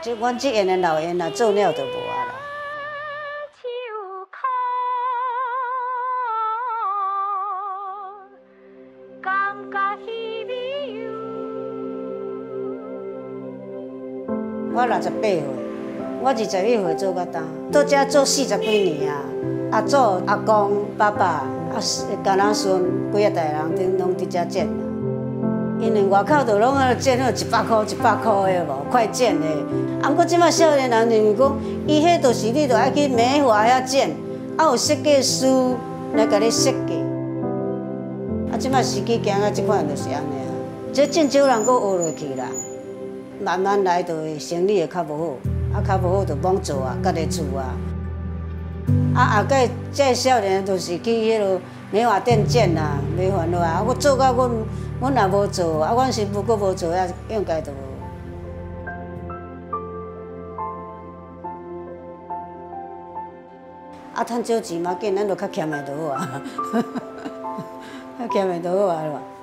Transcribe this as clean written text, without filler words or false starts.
即阮即缘的老缘啦，做了就无啊啦。我68岁，我21岁做到呾，到遮做40几年啊。阿祖、阿公、爸爸、啊家人孙，几啊代人拢伫遮剪啦。因为外口就拢喺剪，迄100块100块的无，快剪的。啊，毋过即摆少年人认为讲，伊迄就是你着爱去美华遐剪，啊有设计师来甲你设计。啊，即摆时机行到即款就是安尼啊。这真少人阁学落去啦，慢慢来就会生理会较无好，啊较无好就罔做啊，家己厝啊。啊，后盖这少年就是去迄落美华店剪啦，袂烦恼啊。我做到阮也无做，啊，阮媳妇阁无做，啊，应该就。啊，趁少钱嘛，紧，咱就较欠的就好啊，较欠的就好啊。